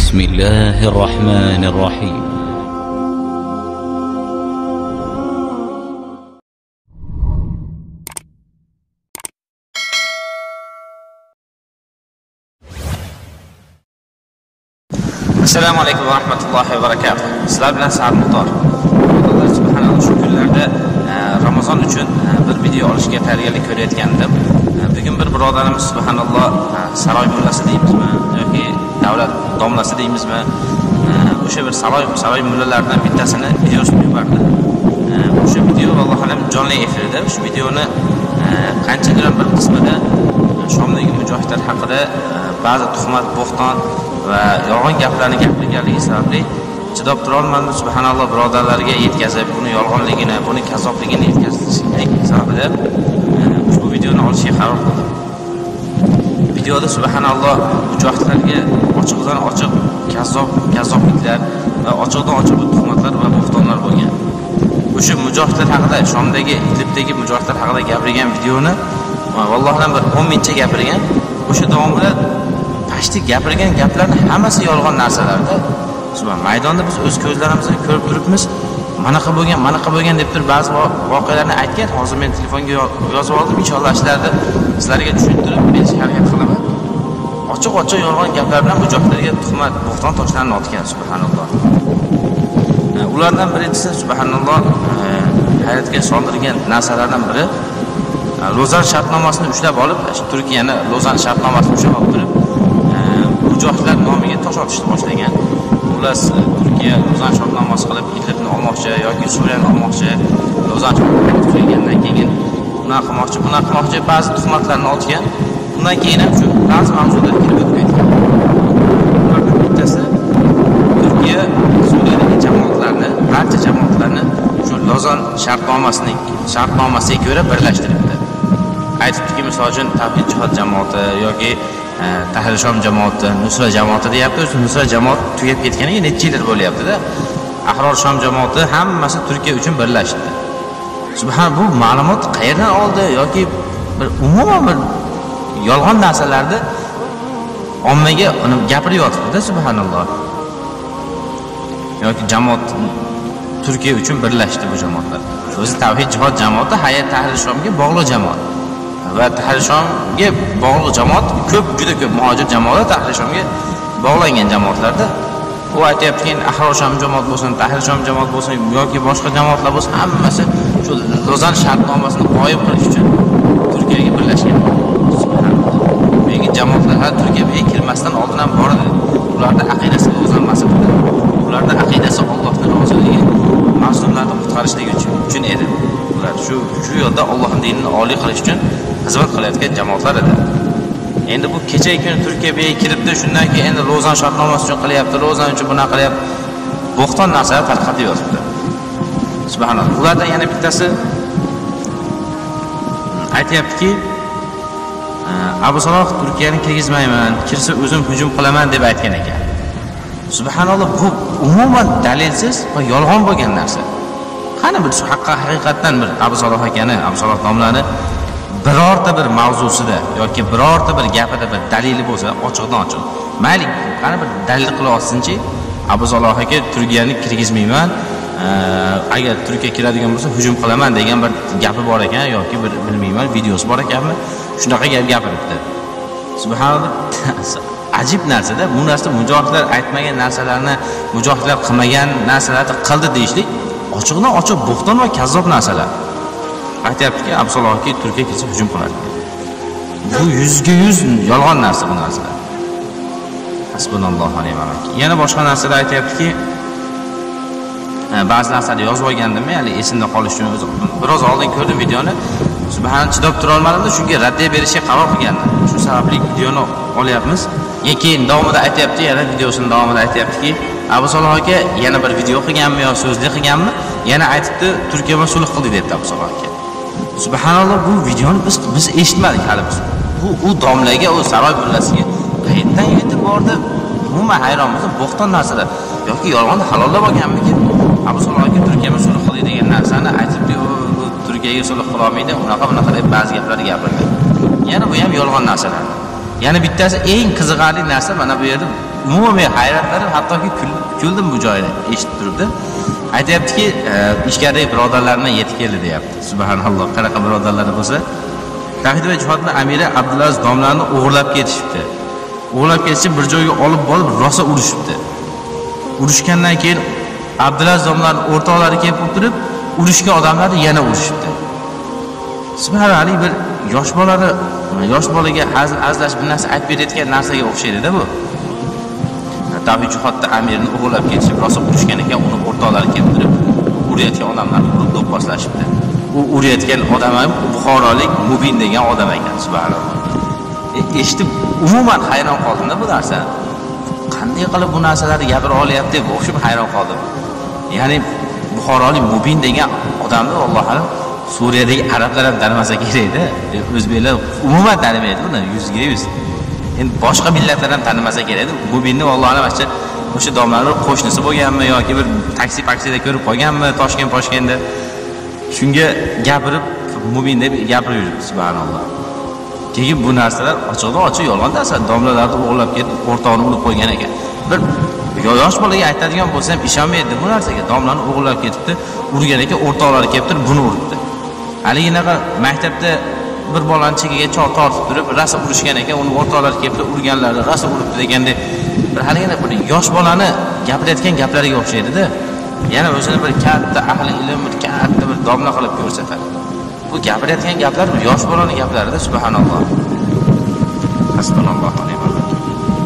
بسم الله الرحمن الرحيم. Assalomu alaykum va rahmatullohi va barakatuh. Sizlar bilan Sa'd Muxtor. Alloh subhanahu shu kunlarda Ramazon uchun bir video olishga tayyorgarlik ko'rayotgandim. Bugun bir birodarimiz subhanalloh saroy mullasi deymizmi yoki davlat domlasi deymizmi, o'sha bir saroy mullalaridan bittasini videosini yubordi. O'sha video Alloh alam jonli efirda. Shu videoni qanchadir bir qismida Shomdagi mujohidlar haqida ba'zi tuhmat, bo'xton va yolg'on gaplarni gapirganligi sababli chidab tura olmadim. Subhanalloh birodarlarga yetkazib, buni yolg'onligini, buni kazzobligini yetkazishlik sababida ushbu videoni olishga qaror qildim. Videoda subhanalloh mujohidlarga ochiqdan ochiq kazzobliklar va ochiqdan ochiq tuhmatlar va bo'xtonlar bo'lgan. O'sha mujohidlar haqida, Shomdagi Idlibdagi mujohidlar haqida gapirgan videoni vallohidan bir 10 mingcha gapirgan. O'sha davomida pashtik gapirgan gaplarni hammasi yolg'on narsalarda. Subhan maydonda biz o'z ko'zlarimizdan ko'rib turibmiz. Manaqa bo'lgan deb turib ba'zi voqealarni aytgan. Hozir men telefonga yozib oldim. Inshaalloh ishlarda sizlarga tushuntirib berishga harakat qilaman. Ochiq-ochiq yolg'on gaplar bilan mujohidlarga tuhmat, bo'xton toshlarini otgan subhanalloh. Ulardan birinchisi subhanalloh hayotga soldirgan narsalardan biri Lozan shartnomasini ushlab olib, Turkiyani Lozan shartnomasini ushlab olib mujohidlar nomiga tosh otishni boshlagan. Xullas Turkiya Lozan shartnomasi qilib Idlibni olmoqchi yoki Suriyani olmoqchi, Lozan shartnomasi tuzilgandan keyin bunaqa qilmoqchi ba'zi tuhmatlarni otgan. Undan keyin ham shu ba'zi mavzular kirib o'tib ketgan. Ulardan bittasi Turkiya Suriyadagi barcha jamoatlarni shu Lozan shartnomasiga ko'ra birlashtiribdi. Aytibdiki, misol uchun Tavhid jihod jamoati yoki Tahrir Shom jamoati, Nusra jamoati deyapti. Nusra jamoat tugab ketganiga necha yillar bo'lyapti-da. Ahror Shom jamoati hammasi Turkiya uchun birlashdi. Subhan bu ma'lumot qayerdan oldi yoki bir umuman bir yolg'on narsalarni ommaga uni gapirib yotibdi-da subhanalloh. Yoki jamoat Turkiya uchun birlashdi bu jamoatlar. O'zi Tavhid jihod jamoati Hayat Tahrir Shomga bog'liq jamoat. Va Tahrir Shomga bog'liq jamoat juda ko'p muhojir jamoatlar Tahrir Shomga bog'langan jamoatlarda. U aytayotgan Ahror Shom jamoat bo'lsin, Tahrir Shom jamoat bo'lsin yoki boshqa jamoatlar bo'lsin, hammasi shu Lozan shartnomasini qoyim qilish uchun Turkiyaga birlashgan. Subhanalloh. Menga jamoatlar Turkiyaga kirmasdan oldin ham bor edi. Ularning aqidasi Lozan mas'ulida. Ularning aqidasi Allohning roziligi, mazlumlarni qutqarishlik uchun edi. Ular shu yo'lda Allohning dinini oliy qilish uchun xizmat qilayotgan jamoatlar edi. Endi bu kecha kuni Turkiyaga kiribdi, shundan keyin endi Lozan shartnomasi uchun qilyapti, Lozan uchun buni qilyapti. Bo'xton narsalar tarqatib yotibdi. Subhanalloh. Ulardan yana bittasi aytayaptiki, Abu Saloh Turkiyani kirgizmayman, kirsa o'zim hujum qilaman deb aytgan ekan. Subhanalloh, bu umuman dalilsiz va yolg'on bo'lgan narsa. Qani bir shu haqiqatdan bir Abu Saloh akani, Abu Saloh domlani birorta bir mavzusida yoki birorta bir gapida bir dalili bo'lsa, ochiqdan ochiq. Mayli, qani bir dalil qila olsinchi, Abu Saloh aka Turkiyani kirgizmayman, agar Turkiya kiradigan bo'lsa hujum qilaman degan bir gapi bor ekan yoki bir bilmayman, videosi bor ekanmi? Shunaqa gap gapiribdi. Subhanalloh, ajib narsa-da. Bu narsa mujohidlar aytmagan narsalarni, mujohidlar qilmagan narsalarni qildi deyishlik ochiqdan ochiq bo'xton va kazzob narsalar. Aytayaptiki, Abu Saloh aka Turkiya kelsa hujum qiladi. Bu 100% yolg'on narsa bu narsalar. Hasbunallohu va ni'mal vakil. Yana boshqa narsalar aytayaptiki, ba'zi narsalarni yozib olgandim, ya'ni esimda qolish uchun o'zim biroz oldin ko'rdim videoni. Subhanalloh, chidab tura olmadim-da, shunga raddiya berishga qaror qilgandim. Shu sababli videoni olyapmiz. Keyin davomida aytayapti, yana videosining davomida aytayaptiki, Abu Saloh aka yana bir video qilganmi yo so'zli qilganmi? Yana aytibdi, Turkiya bilan sulh qildi debdi Abu Saloh aka. Subhanalloh, bu videoni biz eshitmadik hali biz. U domlaga, o saroy mullasiga qayerdan yetib bordi? Umuman hayronmiz. Bo'xton narsalar yoki yolg'on halollab olganmiki? Abu Saloh aka Turkiya bilan sulh qildi degan narsani aytibdi, Turkiyaga sulh qila olmaydi, unaqa deb ba'zi gaplarni gapirdi. Yana bu ham yolg'on narsalar. Yana bittasi eng qiziqarli narsa mana bu yerda umumiy hayratlarim, hattoki kuldim bu joyda eshitib turibdi. Aytayaptiki, ichkaridagi birodarlardan yetib keldi deyapti. Subhanalloh, qanaqa birodarlari bo'lsa, Tavhid va jihodning amiri Abdulaziz domlarini o'g'irlab ketishibdi. O'g'irlab ketishib bir joyga olib borib rosa urishibdi. Urushgandan keyin Abdulaziz domlaning o'rtoqlari kelib turib, urushgan odamlarni yana urishibdi. Subhanalloh, bir yosh bolaga azlash bir narsa aytib berayotgan narsaga o'xshaydi-da bu. Tavhid jihodda amirni o'g'irlab ketishib, rosa urushgan ekan, uni o'rtoqlari kelib turib, urayotgan odamlarni urib do'pposlashibdi. U urayotgan odam ham Buxorolik Mubin degan odam ekan, subhanalloh. Eshitib umuman hayron qoldim-da bu narsani. Qanday qilib bu narsalarni gapira olyapti deb o'xshab hayron qoldim. Ya'ni Buxorolik Mubin degan odamni Alloh Suriyadagi arablar ham tanimasa kerak-da. O'zbeklar umuman tanimaydi uni 100%. Endi boshqa millatlar ham tanimasa kerak-da. Mubinni Allohning vaqti o'sha domlaning qo'shnisi bo'lganmi yoki bir taksi-paksida ko'rib qolganmi Toshkentda. Shunga gapirib Mubin deb gapirib yuribdi, subhanalloh. Keyin bu narsalar ochiq yolg'on narsa. Domlalarni o'g'irlab ketib, o'rtog'ini urib qo'ygan ekan. Bir yosh bolaga aytadigan bo'lsam ishonmaydi bu narsaga. Domlarni o'g'irlab ketibdi, urgan ekan, o'rtoqlari kelib turib buni uribdi. Haliginaqa maktabda bir bolani chekiga chor tortib turib, rasa urishgan ekan, uni o'rtoqlari kelib urganlarni rasa uribdi deganda bir haligina bir yosh bolani gapirayotgan gaplariga o'xshaydi-da. Yana o'zini bir katta ahli ilm, bir katta bir domla qilib ko'rsatadi. Bu gapirayotgan gaplar bir yosh bolaning gaplarida, subhanalloh. Hasbunallohu va ni'mal vakil.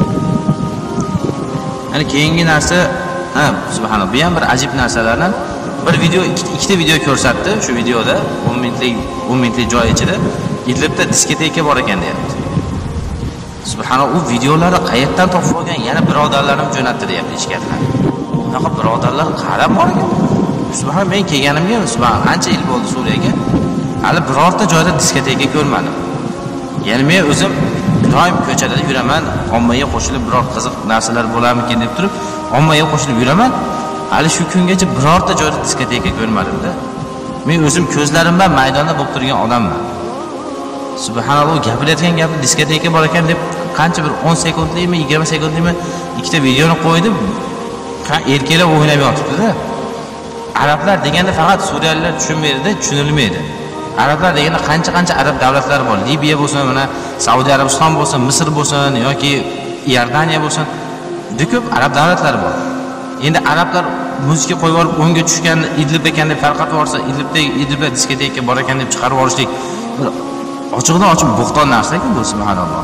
Ya'ni keyingi narsa, subhanalloh, bu ham bir ajib narsalardan bir video, ikkita video ko'rsatdi. Shu videoda 10 minutlik joy ichida Idlibda diskoteka bor ekan deyapti. Subhanalloh, u videolarni qayerdan topib olgan? Yana birodarlarim jo'natdi deyapti ichkaridan. Bunaqa birodarlar qarab bor ekan. Subhanalloh, men kelganimga ancha yil bo'ldi Suriyaga. Hali birorta joyda diskoteka ko'rmadim. Ya'ni men o'zim doim ko'chalarda yuraman, ommaga qo'shilib biror qiziq narsalar bo'larmikin deb turib, ommaga qo'shilib yuraman. Hali shu kungacha birorta joyda diskoteka ko'rmadim-da. Men o'zim ko'zlarim bilan maydonda bo'lib turgan odamman. Subhanalloh, gapirayotgan gapi diskoteka bor ekan deb qancha bir 10 sekundlikmi, 20 sekundlikmi ikkita videoni qo'ydim. Erkaklar o'ynab yotibdi-da. Arablar deganda faqat Suriyaliklar tushunmaydi-da, tushunilmaydi. Arablar deganda qancha arab davlatlari bor. Liviya bo'lsin, mana Saudiya Arabiston bo'lsin, Misr bo'lsin yoki Iordaniya bo'lsin, juda ko'p arab davlatlari bor. Endi arablar muzika qo'yib olib o'ngga tushgan Idlib ekan deb tarqatib yuborsa, Idlibda diskoteka bor ekan deb chiqarib yuborishlik ochiqdan ochiq bo'xton narsa-ku bu, subhanalloh.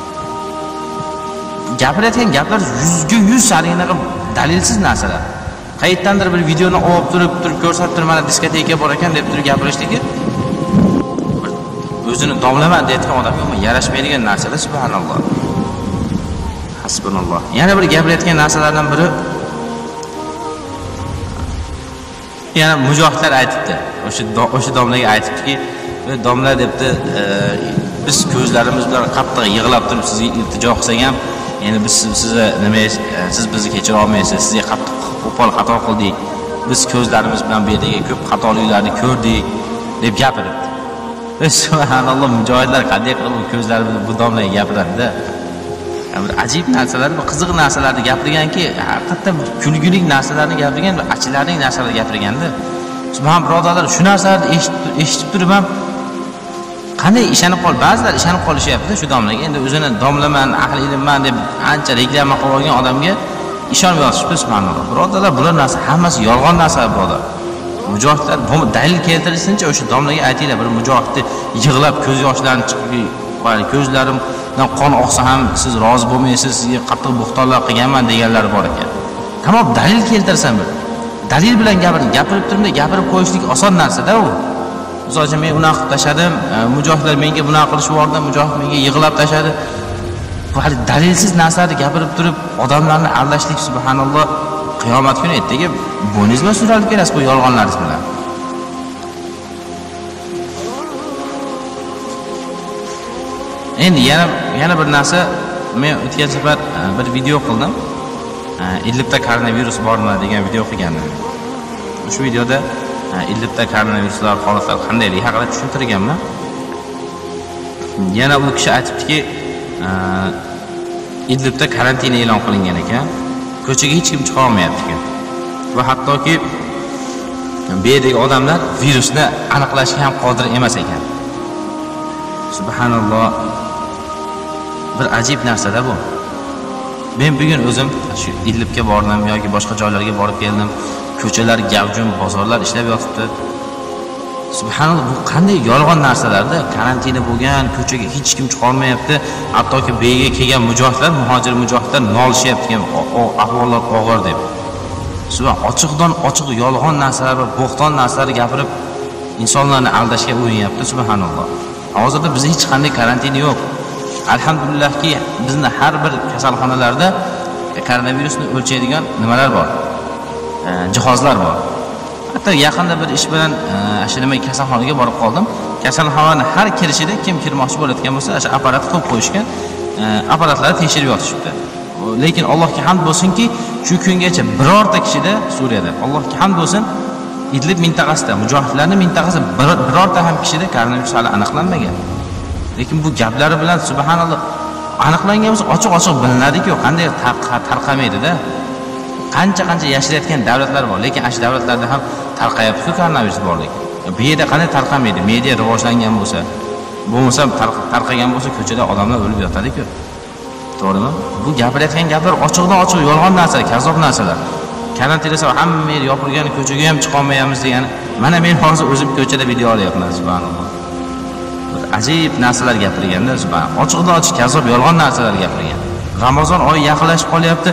Gapirayotgan gaplar 100 sariginaqa dalilsiz narsalar. Qayerdandir bir videoni olib turib ko'rsatib turib, mana diskoteka bor ekan deb turib gapirishligi o'zini domlaman deyotgan odamga yarashmaydigan narsalar, subhanalloh. Hasbunalloh. Yana bir gapirayotgan narsalardan biri yana mujohidlar aytibdi. O'sha domlaga aytibdiki, domla debdi, biz ko'zlarimiz bilan qattiq yig'lab turib sizga iltijo qilsak ham, endi biz sizni nima, siz bizni kechira olmaysiz, sizga qattiq qo'pol xato qildik. Biz ko'zlarimiz bilan bu yerdagi ko'p xatoliklarni ko'rdik deb gapiribdi. Subhanalloh, mujohidlar qanday qilib bu ko'zlarimizni bu domlaga gapiradi-da. Bir ajib narsalar, bir qiziq narsalarni gapirganki, haqiqatdan kulgulik narsalarni gapirgan, bir achinarli narsalarni gapirganda, subhan birodarlar, shu narsalarni eshitib turib ham qanday ba'zilar ishonib qolishyapti shu domlaga. Endi o'zini domlaman, ahli ilmman deb ancha reklama qilib olgan odamga ishonib yotishibdi, subhanalloh. Birodarlar, bular narsa hammasi yolg'on narsalar, birodar. Mujohidlar dalil keltirishsincha o'sha domlaga aytinglar, bir mujohidni yig'lab ko'z yoshlarini chiqib, ko'zlarimdan qon oqsa ham siz rozi bo'lmaysiz, sizga qattiq bo'xtonlar qilganman deganlar bor ekan. Tamom, dalil keltirsam bir. Dalil bilan gapirib turibdi, gapirib qo'yishlik oson narsa-da u. O'zim men unaqa qilib tashadim, mujohidlar menga bunaqa qilishib yubordi, mujohid menga yig'lab tashadi. Bu hali dalilsiz narsalarni gapirib turib, odamlarni aldashlik, subhanalloh, qiyomat kuni ertaga bo'yningizga suralib kelasiz bu yolg'onlaringiz bilan. Endi yana bir narsa, men o'tgan safar bir video qildim. Idlibda koronavirus bormi degan video qilgandim. Shu videoda Idlibda koronaviruslar holatlari qandayligi haqida tushuntirganman. Yana u kishi aytibdiki, Idlibda karantin e'lon qilingan ekan. Ko'chaga hech kim chiqa olmayapti ekan. Va hattoki bu yerdagi odamlar virusni aniqlashga ham qodir emas ekan. Subhanalloh. Bir ajib narsa-da bu. Men bugun o'zim shu Idlibga bordim yoki boshqa joylarga borib keldim. Ko'chalar gavjum, bozorlar ishlab yotibdi. Subhanalloh, bu qanday yolg'on narsalarda karantini bo'lgan, ko'chaga hech kim chiqa olmayapti. Hattoki beyga kelgan mujohidlar, muhojir mujohidlar nolishyapti ham, ahvollar og'ir deb. Ochiqdan ochiq yolg'on narsalar va bo'xton narsalar gapirib insonlarni aldashga uriyapti. Subhanalloh. Hozirda bizda hech qanday karantin yo'q. Alhamdulillahki, bizning har bir kasalxonalarda koronavirusni o'lchaydigan nimalar bor. Jihozlar bor. Hatto yaqinda bir ish bilan nima kasalxonaga borib qoldim. Kasalxonaning har kirishida kim kirmoqchi bo'layotgan bo'lsa, o'sha apparat qo'yib qo'yishgan, apparatlarni tekshirib yotishibdi. Lekin Allohga hamd bo'lsinki, shu kungacha birorta kishida Suriyada, Allohga hamd bo'lsin, Idlib mintaqasida, mujohidlarning mintaqasida birorta ham kishida koronavirus hali aniqlanmagan. Lekin bu gaplari bilan subhanalloh aniqlangan bo'lsa, ochiq-ochiq bilinadi-ku, qanday tarqamaydi-da. Qancha yashayotgan davlatlar bor, lekin ash davlatlarda ham tarqayapti koronavirus borligi. Bu yerda qanday tarqamaydi? Media rivojlangan bo'lsa, bo'lmasa tarqagan bo'lsa, ko'chada odamlar o'lib yotadi-ku. To'g'rimi? Bu gapirayotgan gaplar ochiqdan-ochiq yolg'on narsalar, kazob narsalar. Karantin esa hamma yer yopilgan, ko'chaga ham chiqa olmayapmiz degani. Mana men hozir o'zim ko'chada video olyapman, subhanalloh. Bir ajib narsalar gapirganda, subhanalloh. Ochiqdan-ochiq kazob, yolg'on narsalar gapirgan. Ramazon oyi yaqinlashib qolyapti.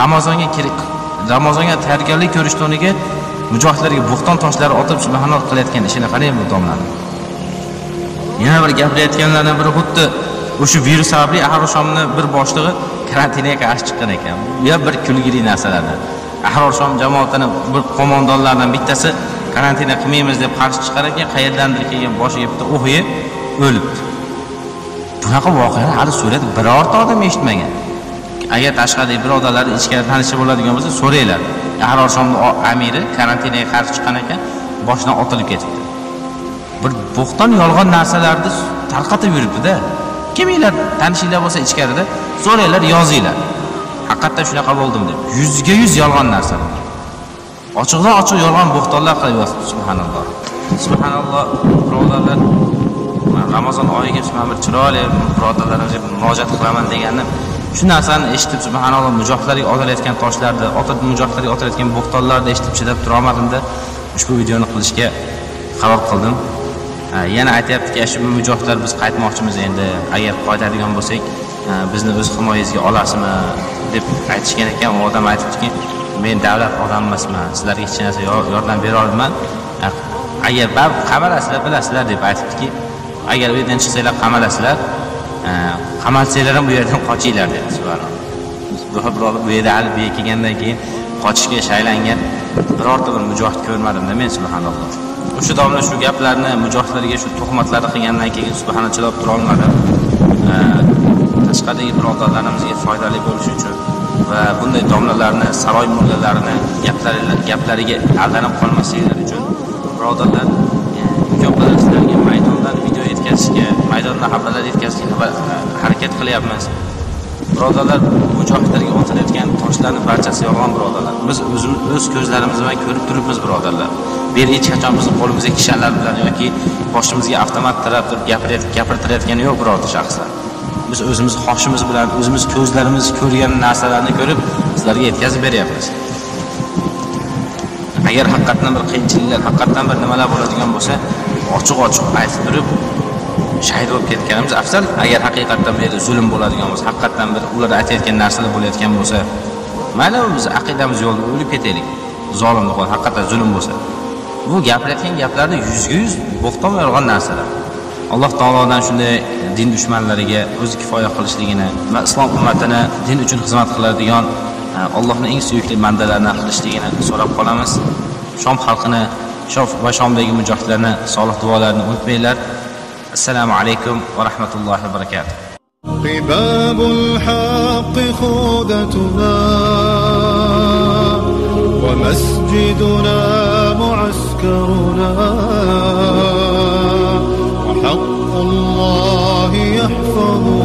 Ramazonga tayyorgarlik ko'rishdan o'rniga mujohidlarga bo'xton toshlari otib subhanalloh qilayotgan ishini qarang bu domlarni. Yana bir gapirayotganlardan biri xuddi o'sha virus sababli Ahroshomni bir boshlig'i karantinga qarshi chiqqan ekan. Bu ham bir kulgili narsalardan. Ahroshom jamoatining bir qo'mondonlaridan bittasi karantina qilmaymiz deb qarshi chiqar ekan, qayerdandir kelgan boshiga bitta o'q yeb o'libdi. Bunaqa voqealar hali Suriyada birorta odam eshitmagan. Agar tashqaridagi birodarlarni ichkari tanishi bo'ladigan bo'lsa, so'ranglar. Ahroshomning amiri karantinaga qarshi chiqqan ekan, boshidan otilib ketibdi. Bir bo'xton yolg'on narsalarni tarqatib yuribdi-da. Kiminglar tanishinglar bo'lsa ichkarida, so'ranglar, yozinglar. Haqiqatda shunaqa bo'ldim deb. 100% yolg'on narsalar. Ochiqdan ochiq yolg'on bo'xtonlar qilyapti, subhanalloh. Subhanalloh, birodarlar, Ramazon oyiga bir chiroyli birodarlarimizga murojaat qilaman degandim. Shu narsani eshitib subhanalloh mujohidlarga otilayotgan toshlarni, mujohidlarga otilayotgan bo'xtonlarni eshitib chidab tura olmadim-da, ushbu videoni qilishga qaror qildim. Yana aytayaptiki, shu mujohidlar biz qaytmoqchimiz endi, agar qaytadigan bo'lsak, bizni o'z himoyangizga olasizmi deb aytishgan ekan. U odam aytibdiki, men davlat odam emasman, sizlarga hech narsa yordam bera olmayman. Agar qamalasizlar, bilasizlar deb aytibdiki, agar u yerdan chiqsanglar qamalasizlar, qamalsanglar ham bu yerdan qochinglar dedi. Subhanalloh. Bu yerda hali bu kelgandan keyin qochishga shaylangan birorta bir mujohid ko'rmadim-da men, subhanalloh. O'sha domla shu gaplarni mujohidlarga shu tuhmatlarni qilgandan keyin subhanalloh chilab tura olmadim. Tashqaridagi birodarlarimizga foydali bo'lishi uchun va bunday domlalarni, saroy mullalarini gaplariga aldanib qolmasliklari uchun birodarlar imkon qadar sizlarga maydondan video yetkazishga, maydondan xabarlar yetkazishga harakat qilyapmiz. Birodarlar, mujohidlarga otilayotgan toshlarning barchasi yolg'on birodarlar. Biz o'z ko'zlarimiz bilan ko'rib turibmiz birodarlar. Bu yer hech qachon bizning qo'limizga kishanlar bilan yoki boshimizga avtomat tirab turib gapirtirayotgani yo'q birorta shaxslar. Biz o'zimiz xoshimiz bilan, o'zimiz ko'zlarimiz ko'rgan narsalarni ko'rib sizlarga yetkazib beryapmiz. Agar haqiqatan bir qiyinchiliklar, haqiqatan bir nimalar bo'ladigan bo'lsa, ochiq-ochiq aytib turib shahid bo'lib ketganimiz afzal. Agar haqiqatan bu yerda zulm bo'ladigan bo'lsa, haqiqatan bir ular aytayotgan narsalar bo'layotgan bo'lsa, mayli biz aqidamiz yo'lda o'lib ketaylik. Zolimlik bo'lsa, haqiqatan zulm bo'lsa. Bu gapirayotgan gaplarni 100% bo'xton va yolg'on narsalar. Alloh taolodan shunday din dushmanlariga o'zi kifoya qilishligini va islom ummatini din uchun xizmat qiladigan Allohning eng suyukli bandalaridan qilishligini so'rab qolamiz. Shom xalqini, va Shomdagi mujohidlarni solih duolarini unutmanglar. Assalomu alaykum va rahmatullohi va barakatuh. قباب الحق خودتنا ومسجدنا معسكرنا وحق الله يحفظنا